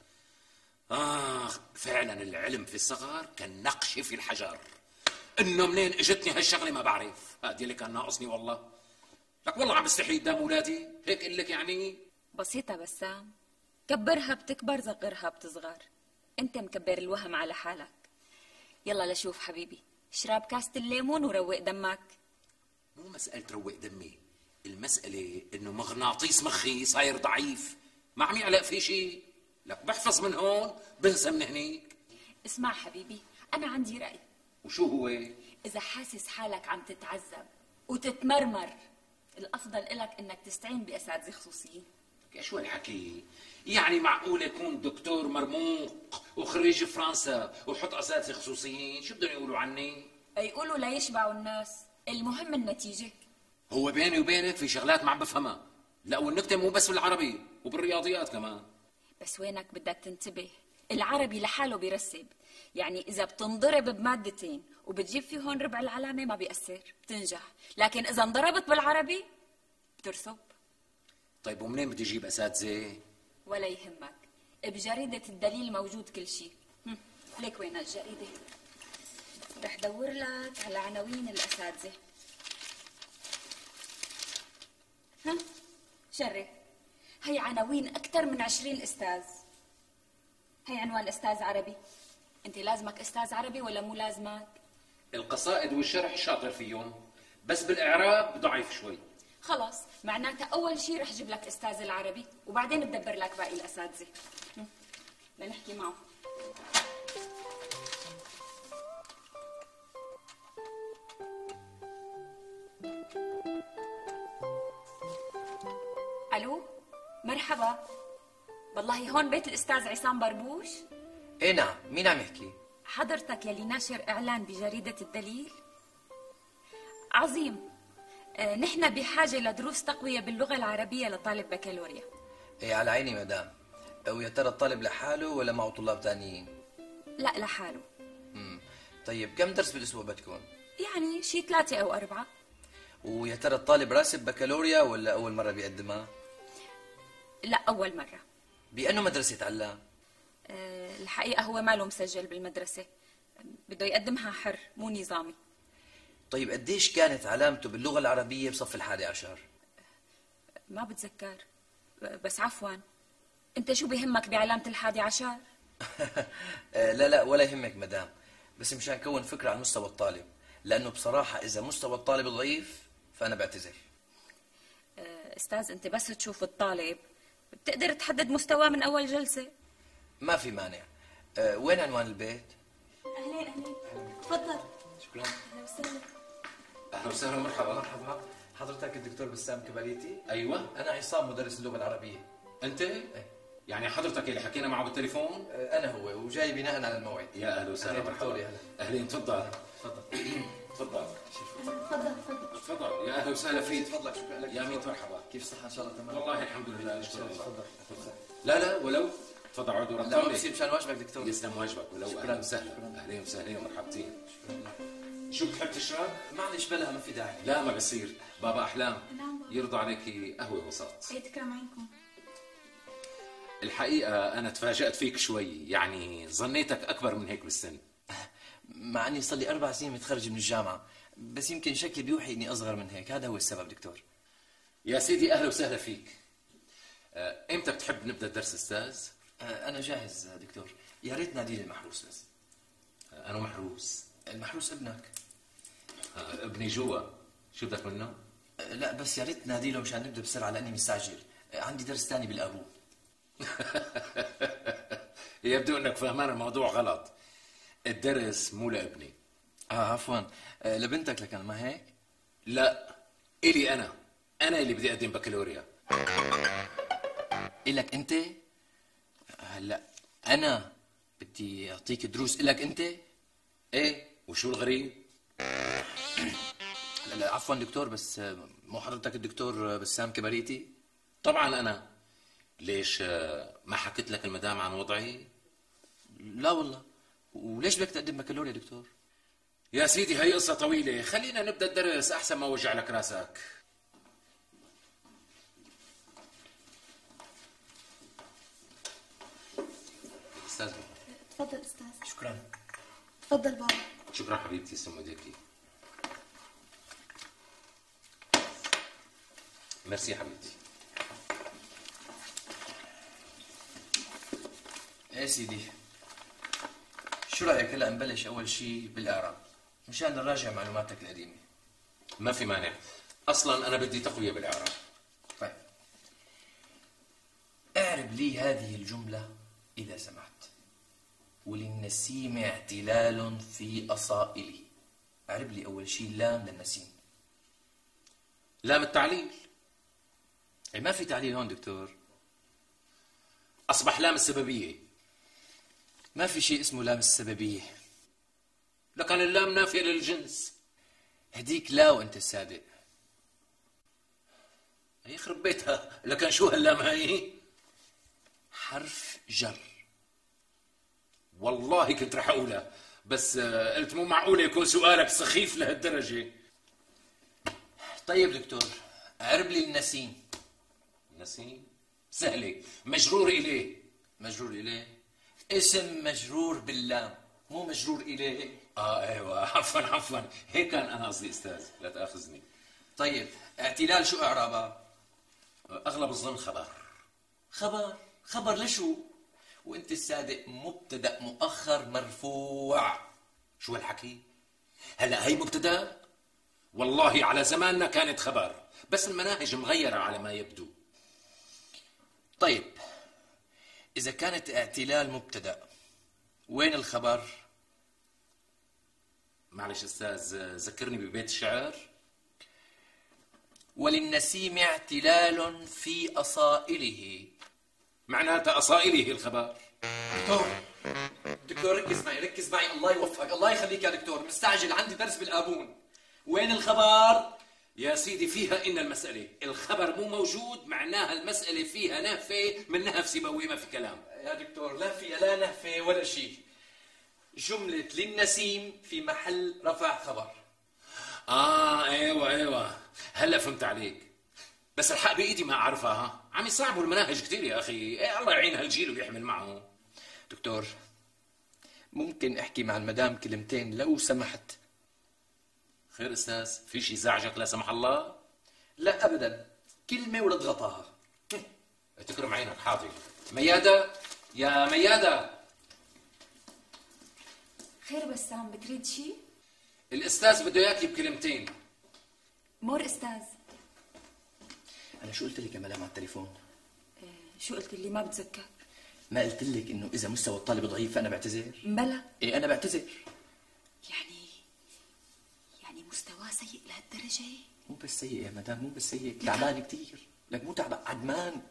آخ فعلا العلم في الصغر كالنقش في الحجر. إنه منين إجتني هالشغلة ما بعرف، هذه اللي كان ناقصني والله. لك والله عم بستحي قدام أولادي، هيك قل لك يعني. بسيطة بسام، كبرها بتكبر صغرها بتصغر. أنت مكبر الوهم على حالك. يلا لشوف حبيبي، اشرب كاسة الليمون وروق دمك. مو مسألة روق دمي، المسألة إنه مغناطيس مخي صاير ضعيف، ما عم يعلق في شيء. لك بحفظ من هون بنسى من هنيك. اسمع حبيبي، أنا عندي رأي. وشو هو؟ إذا حاسس حالك عم تتعذب وتتمرمر، الأفضل إلك إنك تستعين بأساتذة خصوصيين. شو هالحكي؟ يعني معقول يكون دكتور مرموق وخريج فرنسا وحط أساتذة خصوصيين؟ شو بدهم يقولوا عني؟ يقولوا لا يشبعوا الناس، المهم النتيجة. هو بيني وبينك في شغلات ما عم بفهمها. لا والنكتة مو بس بالعربي وبالرياضيات كمان. بس وينك بدك تنتبه، العربي لحاله بيرسب. يعني إذا بتنضرب بمادتين وبتجيب فيهن ربع العلامة ما بيأثر، بتنجح. لكن إذا انضربت بالعربي بترسب. طيب ومنين بدي أجيب أساتذة؟ ولا يهمك، بجريدة الدليل موجود كل شيء. ليك وين الجريدة؟ رح دور لك على عناوين الأساتذة. ها شرف، هي عناوين أكثر من عشرين أستاذ. هي عنوان أستاذ عربي. أنت لازمك أستاذ عربي ولا مو لازمك؟ القصائد والشرح شاطر فيهم، بس بالإعراب ضعيف شوي. خلاص، معناتها أول شيء رح جيب لك أستاذ العربي وبعدين بدبر لك باقي الأساتذة. لنحكي معه. ألو، مرحبا. والله هون بيت الأستاذ عصام بربوش؟ ايه نعم، مين عم يحكي؟ حضرتك يلي ناشر إعلان بجريدة الدليل؟ عظيم. آه، نحن بحاجة لدروس تقوية باللغة العربية لطالب بكالوريا. ايه على عيني مدام. ويا ترى الطالب لحاله ولا معه طلاب تانيين؟ لا لحاله. امم طيب كم درس بالاسبوع بدكم؟ يعني شي ثلاثة أو أربعة. ويا ترى الطالب راسب بكالوريا ولا أول مرة بيقدمها؟ لا أول مرة. بأنه مدرسة يتعلم؟ أه الحقيقة هو ماله مسجل بالمدرسة، بده يقدمها حر مو نظامي. طيب قديش كانت علامته باللغة العربية بصف الحادي عشر؟ ما بتذكر، بس عفوا أنت شو بيهمك بعلامة الحادي عشر؟ لا لا ولا يهمك مدام، بس مشان كون فكرة عن مستوى الطالب، لأنه بصراحة إذا مستوى الطالب ضعيف فأنا بعتذر. أستاذ أنت بس تشوف الطالب بتقدر تحدد مستواه من أول جلسة. ما في مانع. أه وين عنوان البيت؟ أهلين أهلين، تفضل. شكرا. أهلا وسهلا. أهلا وسهلا مرحبا. مرحبا، حضرتك الدكتور بسام كباريتي؟ أيوة. أنا عصام مدرس اللغة العربية. أنت؟ ايه. يعني حضرتك اللي حكينا معه بالتليفون؟ أه أنا هو، وجاي بناء على الموعد. يا أهلا وسهلا مرحبا. أهلين، تفضل. تفضل. تفضل. تفضل تفضل. تفضل، يا أهلا وسهلا فيك. تفضلك، شكرا لك. يا ميت مرحبا. كيف الصحة إن شاء الله تمام؟ والله الحمد لله اشكر الله. تفضل. لا لا ولو تفضل عود ورا لا الطاولة. بصير مشان واجبك دكتور. يسلم واجبك ولو. أهلا وسهلا. أهلين وسهلين ومرحبتين. شو بتحب تشرب؟ معلش بلا ما في داعي. لا ما بصير. بابا أحلام نعم بابا. يرضى عليكي قهوة وسط. ايه تكرم عينكم. الحقيقة أنا تفاجأت فيك شوي، يعني ظنيتك أكبر من هيك بالسن. مع أني صار لي أربع سنين متخرج من الجامعة، بس يمكن شكلي بيوحي إني أصغر من هيك، هذا هو السبب دكتور. يا سيدي أهلا وسهلا فيك. آه، إمتى بتحب نبدأ الدرس أستاذ؟ آه، أنا جاهز دكتور، يا ريت نادي لي المحروس بس. آه، أنا محروس. المحروس ابنك. آه، ابني جوا. شو بدك منه؟ لا بس يا ريت نادي له مشان نبدا بسرعه لاني مستعجل، عندي درس ثاني بالابو. يبدو انك فهمان الموضوع غلط. الدرس مو لابني. اه عفوا، آه لبنتك لكن ما هيك؟ لا، الي انا انا اللي بدي اقدم بكالوريا. الك انت؟ هلا انا بدي اعطيك دروس الك انت؟ ايه، وشو الغريب؟ لا لا عفوا دكتور، بس مو حضرتك الدكتور بسام كبريتي؟ طبعا انا. ليش ما حكيت لك المدام عن وضعي؟ لا والله. وليش بدك تقدم بكالوريا دكتور؟ يا سيدي هي قصة طويلة، خلينا نبدأ الدرس أحسن ما وجع لك راسك. أستاذ تفضل أستاذ. شكرا. تفضل بابا. شكرا حبيبتي، سم ايديكي. ميرسي حبيبتي. ايه سيدي، شو رأيك هلا نبلش أول شيء بالإعراب مشان نراجع معلوماتك القديمة؟ ما في مانع، أصلا أنا بدي تقوية بالإعراب. طيب، اعرب لي هذه الجملة إذا سمحت. وللنسيم اعتلال في أصائله. اعرب لي أول شيء لام للنسيم. لام التعليل. اي ما في تعليل هون دكتور. أصبح لام السببية. ما في شيء اسمه لام السببية. لكن اللام نافية للجنس. هديك لا وانت الصادق. يخرب بيتها، لكن شو هاللام هاي؟ حرف جر. والله كنت رح أقولها، بس قلت مو معقولة يكون سؤالك سخيف لهالدرجة. طيب دكتور، اعرب لي النسيم. نسيم؟ سهلة، مجرور إليه. مجرور إليه؟ اسم مجرور باللام، مو مجرور إليه. اه ايوه، عفوا عفوا، هيك كان انا قصدي استاذ، لا تاخذني. طيب، اعتلال شو اعرابها؟ اغلب الظن خبر. خبر؟ خبر لشو؟ وانت الصادق مبتدا مؤخر مرفوع. شو هالحكي؟ هلا هي مبتدا؟ والله على زماننا كانت خبر، بس المناهج مغيره على ما يبدو. طيب، اذا كانت اعتلال مبتدا، وين الخبر؟ معلش استاذ، ذكرني ببيت الشعر. وللنسيم اعتلال في أصائله. معناتها أصائله الخبر. دكتور دكتور ركز معي ركز معي، الله يوفقك، الله يخليك يا دكتور، مستعجل عندي درس بالآبون. وين الخبر؟ يا سيدي فيها إن المسألة، الخبر مو موجود معناها المسألة فيها نهفة من نهف سيبوي، ما في كلام. يا دكتور لا فيها لا نهفة ولا شيء. جملة للنسيم في محل رفع خبر. آه أيوة أيوة، هلا فهمت عليك. بس الحق بإيدي ما أعرفها، ها عم يصعبوا المناهج كثير يا أخي. إيه الله يعين هالجيل ويحمل معه. دكتور ممكن أحكي مع المدام كلمتين لو سمحت؟ خير أستاذ، في شي زعجك لا سمح الله؟ لا أبدا، كلمة ولا تغطاها. تكرم عينك. حاضر. ميادة، يا ميادة. خير بسام، بتريد شي؟ الأستاذ بده ياكي بكلمتين. مور أستاذ. أنا شو قلت لك يا مدام على التليفون؟ إيه شو قلت لي؟ ما بتذكر. ما قلت لك إنه إذا مستوى الطالب ضعيف فأنا بعتذر؟ بلا. إيه أنا بعتذر. يعني يعني مستواه سيء لهالدرجة؟ مو بس سيء يا مدام، مو بس سيء، تعبان كثير. لك مو تعبان، عدمان.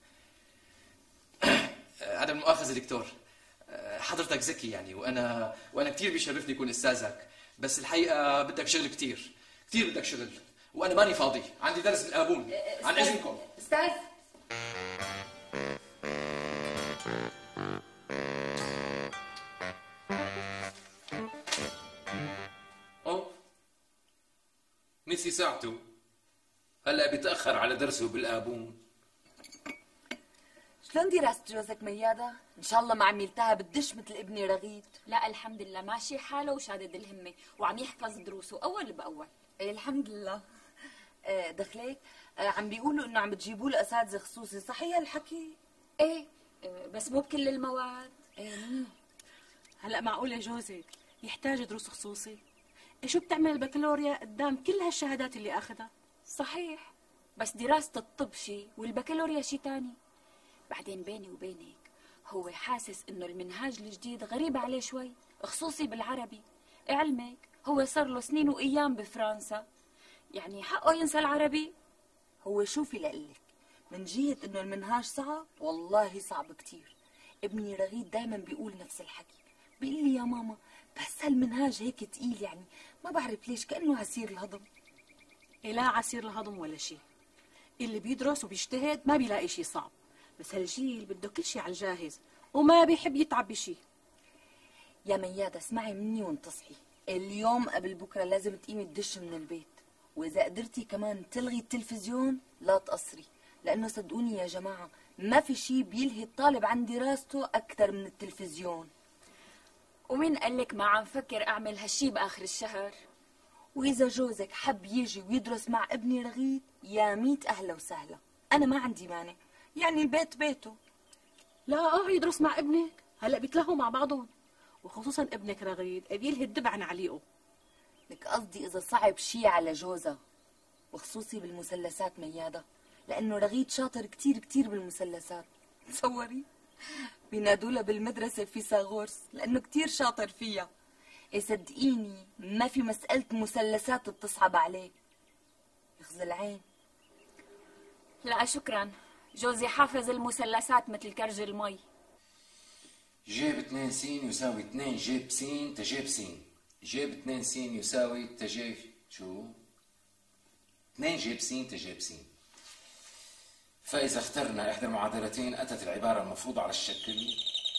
عدم المؤاخذة دكتور، حضرتك ذكي يعني، وأنا وأنا كثير بيشرفني أكون أستاذك، بس الحقيقة بدك شغل كثير، كثير بدك شغل، وأنا ماني فاضي، عندي درس بالآبون. عن إذنكم. أستاذ. أوه، نسي ساعته، هلا بيتأخر على درسه بالآبون. شلون دراسة جوزك ميادة؟ إن شاء الله ما عم يلتهى بالدش مثل ابني رغيد. لا الحمد لله ماشي حاله وشادد الهمة وعم يحفظ دروسه أول بأول. إيه الحمد لله. آه دخليك، آه عم بيقولوا إنه عم بتجيبوا له أساتذة خصوصي، صحيح الحكي؟ إيه بس مو بكل المواد. إيه. هلا معقولة جوزك يحتاج دروس خصوصي؟ شو بتعمل البكالوريا قدام كل هالشهادات اللي اخذها؟ صحيح، بس دراسة الطب شي والبكالوريا شي تاني. بعدين بيني وبينك هو حاسس انه المنهاج الجديد غريب عليه شوي، خصوصي بالعربي. علمك هو صار له سنين وايام بفرنسا، يعني حقه ينسى العربي. هو شوفي لقلك، من جهة انه المنهاج صعب، والله صعب كتير. ابني رغيد دايما بيقول نفس الحكي، بيقول لي يا ماما بس هالمنهاج هيك تقيل، يعني ما بعرف ليش كأنه عسير الهضم. إيه لا عسير الهضم ولا شيء، اللي بيدرس وبيجتهد ما بيلاقي شيء صعب، بس هالجيل بده كل شيء على الجاهز وما بيحب يتعب بشيء. يا ميادة اسمعي مني وانتصحي، اليوم قبل بكرة لازم تقيمي تدش من البيت، وإذا قدرتي كمان تلغي التلفزيون لا تقصري، لأنه صدقوني يا جماعة ما في شيء بيلهي الطالب عن دراسته أكثر من التلفزيون. ومين قالك ما عم فكر أعمل هالشي بآخر الشهر؟ وإذا جوزك حب يجي ويدرس مع ابني رغيد يا ميت أهلا وسهلا، أنا ما عندي مانع، يعني البيت بيته. لا اه يدرس مع ابنك، هلا بيتلهوا مع بعضهم، وخصوصا ابنك رغيد بيلهي الدب عن عليقه. لك قصدي إذا صعب شي على جوزها، وخصوصي بالمثلثات ميادة، لأنه رغيد شاطر كتير كتير بالمثلثات. تصوري بينادوله بالمدرسة فيثاغورس لأنه كتير شاطر فيها. إيه صدقيني ما في مسألة مثلثات بتصعب عليه، يخزي العين. لا شكرا، جوزي حافظ المثلثات مثل كرج المي. جيب اثنين س يساوي اثنين جيب س تجيب س. جيب اثنين س يساوي تجيب شو؟ اثنين جيب س تجيب س. فإذا اخترنا إحدى المعادلتين أتت العبارة المفروضة على الشكل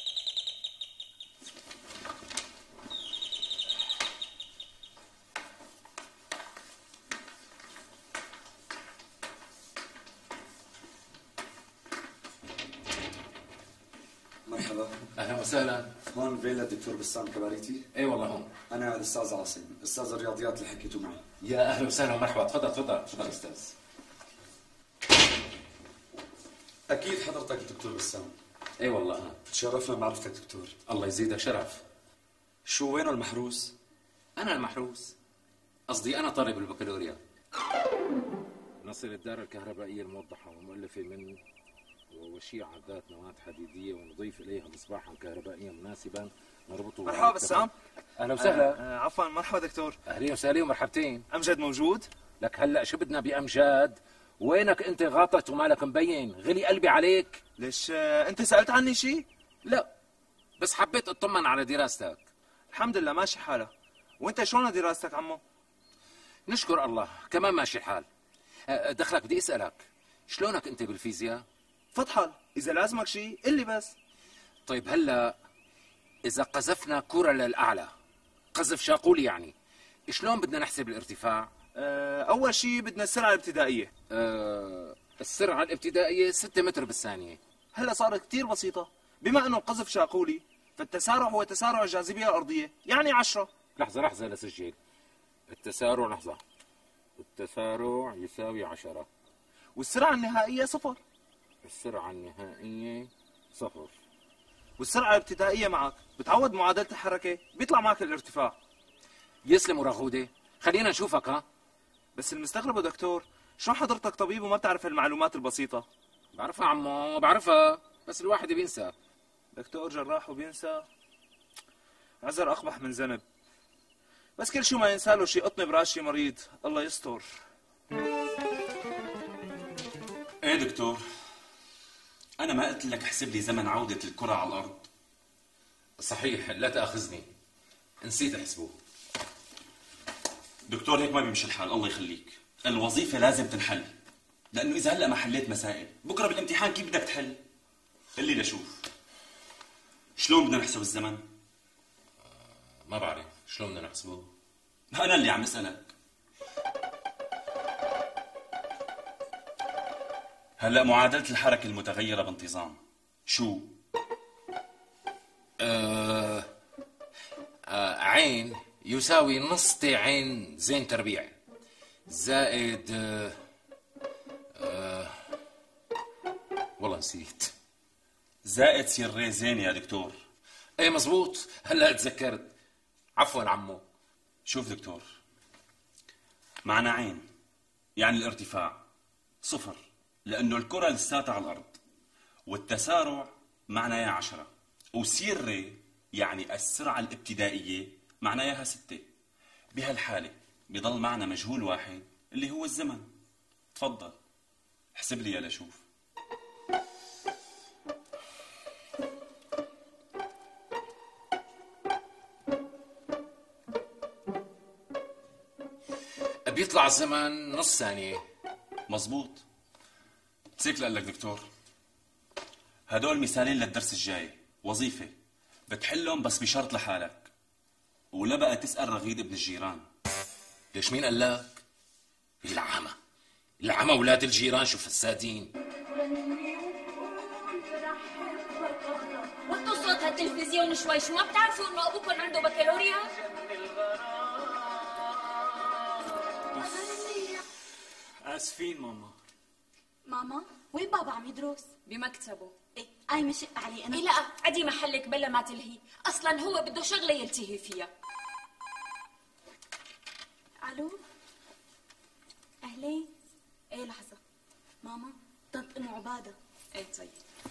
مرحبا. أهلا وسهلا. هون فيلا الدكتور بسام كباريتي؟ اي والله هون. أنا الأستاذ عاصم، أستاذ الرياضيات اللي حكيتوا معي. يا أهلا وسهلا ومرحبا، تفضل تفضل تفضل أستاذ. أكيد حضرتك الدكتور بسام. اي والله أنا. تشرفنا بمعرفتك دكتور. الله يزيدك شرف. شو وينه المحروس؟ أنا المحروس، قصدي أنا طالب البكالوريا. نصل الدار الكهربائية الموضحة ومؤلفة من وشيعة ذات نواة حديدية، ونضيف إليها مصباحا كهربائيا مناسبا نربطه. مرحبا بسام. أهلا وسهلا. آه عفوا مرحبا دكتور. أهلين وسهلين ومرحبتين. أمجد موجود؟ لك هلا شو بدنا بأمجاد؟ وينك أنت غاطت ومالك مبين؟ غلي قلبي عليك. ليش آه أنت سألت عني شيء؟ لا بس حبيت أطمن على دراستك. الحمد لله ماشي حالها. وأنت شلون دراستك عمو؟ نشكر الله كمان ماشي الحال. دخلك بدي أسألك، شلونك أنت بالفيزياء؟ فضحل، إذا لازمك شيء قل لي بس. طيب هلا إذا قذفنا كرة للأعلى، قذف شاقولي يعني، شلون بدنا نحسب الارتفاع؟ أه أول شيء بدنا السرعة الابتدائية. أه السرعة الابتدائية ستة متر بالثانية. هلا صارت كتير بسيطة، بما إنه القذف شاقولي فالتسارع هو تسارع الجاذبية الأرضية، يعني عشرة. لحظة لحظة لسجل. التسارع لحظة. التسارع يساوي عشرة. والسرعة النهائية صفر. السرعة النهائية صفر. والسرعة الابتدائية معك بتعوض معادلة الحركة بيطلع معك الارتفاع. يسلم وراغودة، خلينا نشوفك. ها بس المستغرب دكتور، شلون حضرتك طبيب وما بتعرف المعلومات البسيطة؟ بعرفها عمو بعرفها، بس الواحد بينسى. دكتور جراح وبينسى؟ عذر أقبح من ذنب. بس كل شو ما ينسى له شي قطن براس شي مريض، الله يستر. ايه دكتور، أنا ما قلت لك احسب لي زمن عودة الكرة على الأرض؟ صحيح، لا تأخذني، نسيت أحسبه. دكتور هيك ما بيمشي الحال، الله يخليك. الوظيفة لازم تنحل، لأنه إذا هلأ ما حليت مسائل بكرة بالامتحان كيف بدك تحل؟ قل لي لشوف، شلون بدنا نحسب الزمن؟ ما بعرف، شلون بدنا نحسبه؟ أنا اللي عم أسألك. هلأ معادلة الحركة المتغيرة بانتظام شو؟ آه آه عين يساوي نص تي عين زين تربيع زائد آه آه والله نسيت. زائد سير ري زين يا دكتور. ايه مزبوط، هلا تذكرت. عفوا عمو. شوف دكتور، معنا عين يعني الارتفاع صفر لأنه الكرة لساتها على الأرض، والتسارع معناها عشرة، وسيرة يعني السرعة الابتدائية معناها ستة. بهالحالة بضل معنا مجهول واحد اللي هو الزمن. تفضل احسب لي يلا شوف. بيطلع الزمن نص ثانية. مزبوط. سيك لك دكتور، هدول مثالين للدرس الجاي، وظيفة بتحلهم بس بشرط لحالك، ولا بقى تسأل رغيد ابن الجيران. ليش مين قال لك؟ العمى العمى ولاد الجيران شو فسادين. وطوا صوت هالتلفزيون شوي، شو ما بتعرفوا انه ابوكم عنده بكالوريا؟ اسفين ماما. ماما وين بابا عم يدرس؟ بمكتبه. ايه اي مشق علي انا. إيه لا عدي محلك بلا ما تلهي، اصلا هو بده شغله يلتهي فيها. الو اهلين. ايه لحظه ماما، طنط ام عباده. ايه طيب.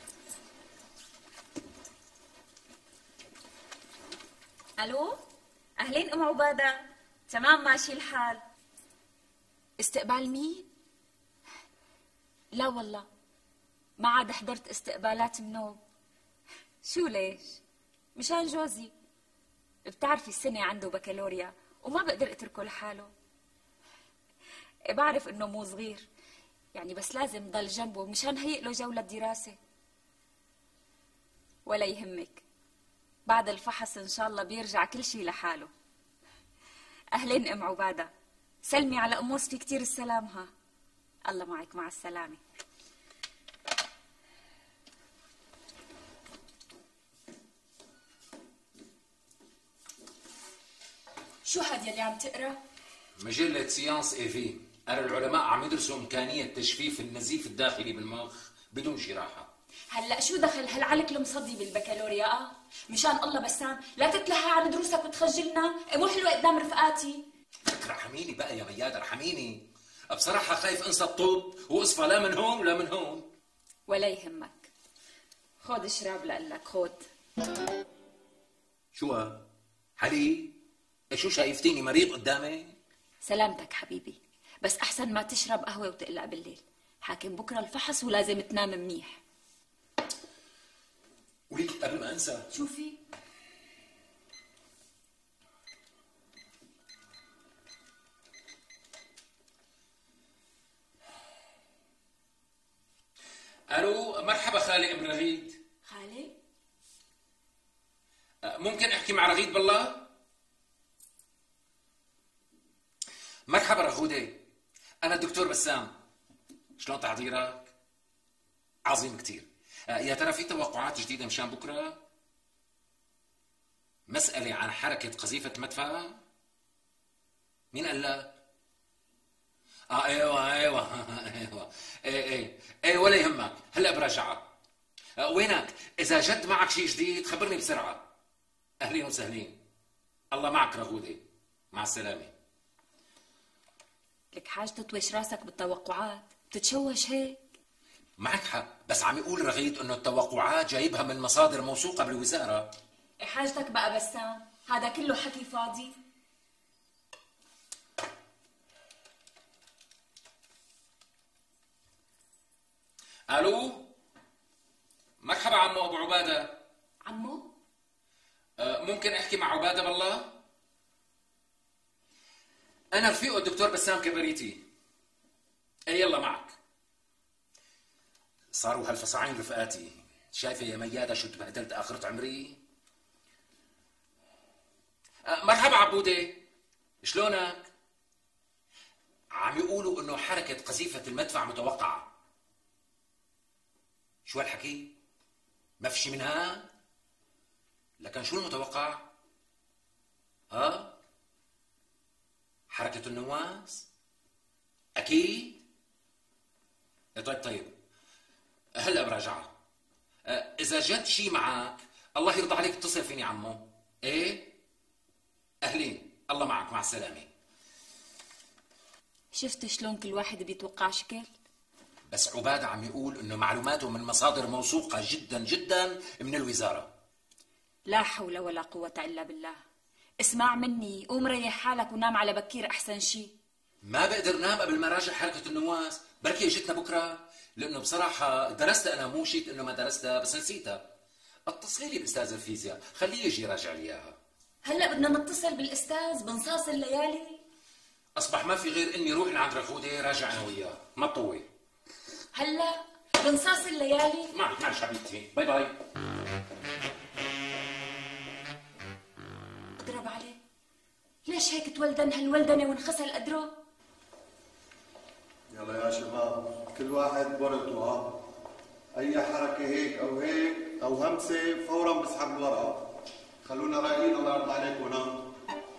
الو اهلين ام عباده، تمام ماشي الحال. استقبال مين؟ لا والله ما عاد حضرت استقبالات النوم. شو ليش؟ مشان جوزي، بتعرفي السنة عنده بكالوريا وما بقدر اتركه لحاله. بعرف انه مو صغير يعني، بس لازم ضل جنبه مشان هيئ له جو للدراسة. ولا يهمك، بعد الفحص ان شاء الله بيرجع كل شي لحاله. اهلين ام عبادة، سلمي على ام وصفي كتير السلام. ها الله معك، مع السلامة. شو هاد يلي عم تقرا؟ مجلة سيانس اي في. أرى العلماء عم يدرسوا إمكانية تجفيف النزيف الداخلي بالمخ بدون جراحة. هلا شو دخل هالعلك المصدي بالبكالوريا؟ اه مشان الله بسام لا تتلهى عن دروسك وتخجلنا، مو حلوة قدام رفقاتي. فكرة ارحميني بقى يا ميادة، ارحميني. بصراحة خايف انسى الطب واصفى لا من هون ولا من هون. ولا يهمك، خود شراب لقلك، خود. شو حليب؟ شو شايفتيني مريض قدامي؟ سلامتك حبيبي، بس احسن ما تشرب قهوة وتقلق بالليل. حاكم بكرة الفحص ولازم تنام منيح. وليك قبل ما انسى، شوفي الو، مرحبا خالي ام رغيد. خالي ممكن احكي مع رغيد بالله؟ مرحبا رغودة، انا الدكتور بسام. شلون تحضيرك؟ عظيم كتير. يا ترى في توقعات جديدة مشان بكرة؟ مسألة عن حركة قذيفة مدفع؟ مين قال لك؟ اه ايوه ايوه ايوه ايه ايه ايه ولا يهمك، هلا براجعك. آه وينك؟ إذا جد معك شيء جديد خبرني بسرعة. أهلين وسهلين. الله معك رغودة، مع السلامة. لك حاجة تطوش راسك بالتوقعات، بتتشوش هيك؟ معك حق، بس عم يقول رغيد انه التوقعات جايبها من مصادر موثوقة بالوزارة. حاجتك بقى بسام، هذا كله حكي فاضي. الو، مرحبا عمو ابو عبادة. عمو؟ أه ممكن احكي مع عبادة بالله؟ انا رفيقه الدكتور بسام كبريتي. اي يلا معك. صاروا هالفصاعين رفقاتي، شايفه يا ميادة شو تبهدلت اخرة عمري؟ أه مرحبا عبودة، شلونك؟ عم يقولوا انه حركة قذيفة المدفع متوقعة. شو هالحكي؟ ما في شي منها؟ لكن شو المتوقع؟ ها؟ حركة النواس؟ أكيد؟ طيب طيب هلا براجعها. إذا جد شي معك الله يرضى عليك اتصل فيني عمو. إيه؟ أهلين. الله معك، مع السلامة. شفت شلون كل واحد بيتوقع شكل؟ بس عباد عم يقول انه معلوماته من مصادر موثوقة جدا جدا من الوزارة. لا حول ولا قوة الا بالله. اسمع مني، قوم ريح حالك ونام على بكير احسن شي. ما بقدر نام قبل ما راجع حركة النواس، بركي اجتنا بكرة، لانه بصراحة درست انا، مو شيت انه ما درستها بس نسيتها. اتصلي لي باستاذ الفيزياء، خليه يجي يراجع لي اياها. هلا بدنا نتصل بالاستاذ بنصاص الليالي؟ اصبح ما في غير اني روح لعند رغودة راجع انا وياه، ما تطول. هلا بنصاص الليالي؟ معك معلش حبيبتي، باي باي. اضرب عليه، ليش هيك تولدن هالولدنة وانخسل قدره؟ يلا يا شباب، كل واحد بورقته. ها اي حركه هيك او هيك او همسه فورا بسحب الورقه. خلونا رايقين، الله يرضى عليكم. نام.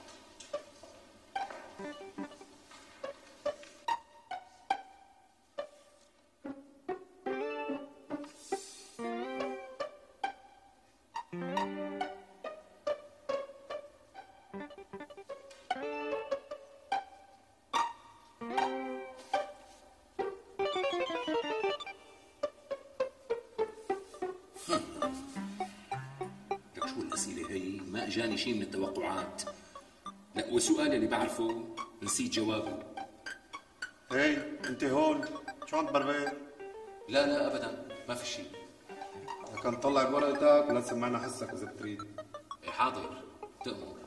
لك شو الأسئلة هي؟ ما إجاني شيء من التوقعات. لا وسؤال اللي بعرفه نسيت جوابه. هي انت هون شو عم تبربر؟ لا لا أبدا ما في شيء. لكن طلع بورقتك ولا تسمعنا حسك إذا بتريد. إيه حاضر، تأمر.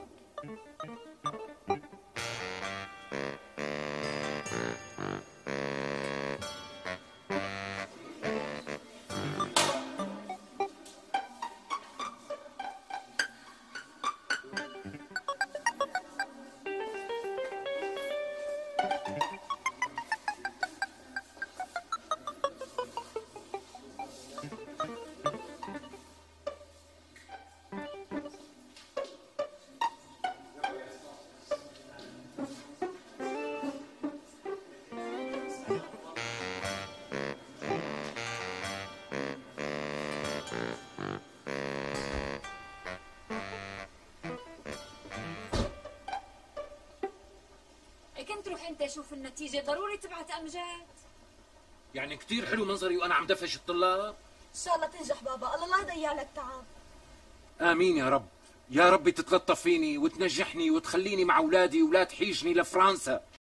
كنت روح انت شوف النتيجة، ضروري تبعت امجاد. يعني كتير حلو منظري وانا عم دفش الطلاب. ان شاء الله تنجح بابا، الله لا يضيع لك تعب. امين يا رب، يا رب تتلطف فيني وتنجحني وتخليني مع اولادي ولا تحيجني لفرنسا.